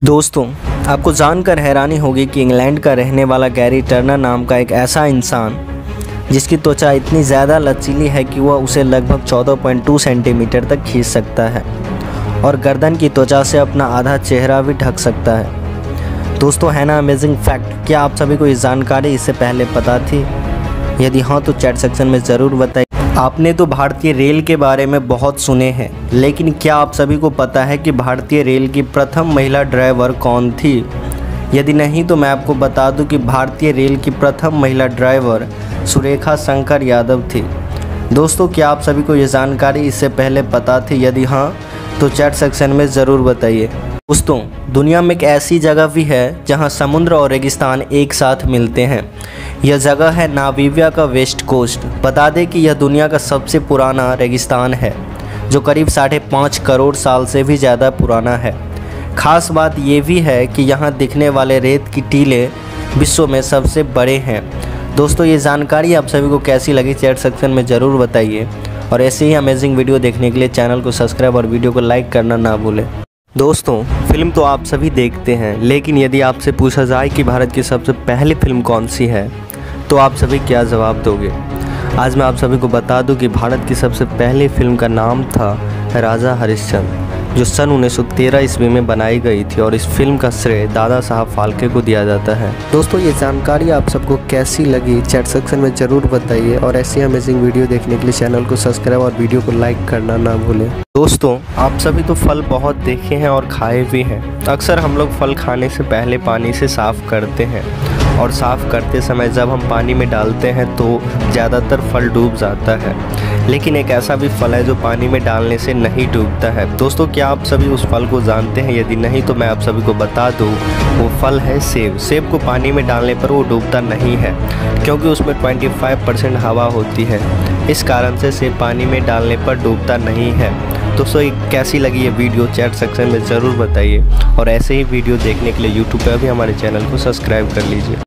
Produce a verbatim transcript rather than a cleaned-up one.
दोस्तों, आपको जानकर हैरानी होगी कि इंग्लैंड का रहने वाला गैरी टर्नर नाम का एक ऐसा इंसान जिसकी त्वचा इतनी ज़्यादा लचीली है कि वह उसे लगभग चौदह पॉइंट दो सेंटीमीटर तक खींच सकता है और गर्दन की त्वचा से अपना आधा चेहरा भी ढक सकता है। दोस्तों, है ना अमेजिंग फैक्ट। क्या आप सभी को ये जानकारी इससे पहले पता थी? यदि हाँ तो चैट सेक्शन में ज़रूर बताइए। आपने तो भारतीय रेल के बारे में बहुत सुने हैं, लेकिन क्या आप सभी को पता है कि भारतीय रेल की प्रथम महिला ड्राइवर कौन थी? यदि नहीं तो मैं आपको बता दूं कि भारतीय रेल की प्रथम महिला ड्राइवर सुरेखा शंकर यादव थी। दोस्तों, क्या आप सभी को ये जानकारी इससे पहले पता थी? यदि हाँ तो चैट सेक्शन में ज़रूर बताइए। दोस्तों, दुनिया में एक ऐसी जगह भी है जहां समुद्र और रेगिस्तान एक साथ मिलते हैं। यह जगह है नामीबिया का वेस्ट कोस्ट। बता दें कि यह दुनिया का सबसे पुराना रेगिस्तान है जो करीब साढ़े पाँच करोड़ साल से भी ज़्यादा पुराना है। खास बात यह भी है कि यहाँ दिखने वाले रेत की टीले विश्व में सबसे बड़े हैं। दोस्तों, ये जानकारी आप सभी को कैसी लगी चैट सेक्शन में ज़रूर बताइए और ऐसे ही अमेजिंग वीडियो देखने के लिए चैनल को सब्सक्राइब और वीडियो को लाइक करना ना भूलें। दोस्तों, फिल्म तो आप सभी देखते हैं, लेकिन यदि आपसे पूछा जाए कि भारत की सबसे पहली फिल्म कौन सी है तो आप सभी क्या जवाब दोगे? आज मैं आप सभी को बता दूं कि भारत की सबसे पहली फिल्म का नाम था राजा हरिश्चंद्र, जो सन उन्नीस सौ तेरह ईस्वी में बनाई गई थी और इस फिल्म का श्रेय दादा साहब फाल्के को दिया जाता है। दोस्तों, ये जानकारी आप सबको कैसी लगी चैट सेक्शन में ज़रूर बताइए और ऐसी अमेजिंग वीडियो देखने के लिए चैनल को सब्सक्राइब और वीडियो को लाइक करना ना भूलें। दोस्तों, आप सभी तो फल बहुत देखे हैं और खाए भी हैं। अक्सर हम लोग फल खाने से पहले पानी से साफ़ करते हैं और साफ़ करते समय जब हम पानी में डालते हैं तो ज़्यादातर फल डूब जाता है, लेकिन एक ऐसा भी फल है जो पानी में डालने से नहीं डूबता है। दोस्तों, क्या आप सभी उस फल को जानते हैं? यदि नहीं तो मैं आप सभी को बता दूं, वो फल है सेब। सेब को पानी में डालने पर वो डूबता नहीं है क्योंकि उसमें पच्चीस परसेंट हवा होती है। इस कारण से सेब पानी में डालने पर डूबता नहीं है। दोस्तों, कैसी लगी ये वीडियो चैट सेक्शन में ज़रूर बताइए और ऐसे ही वीडियो देखने के लिए यूट्यूब पर भी हमारे चैनल को सब्सक्राइब कर लीजिए।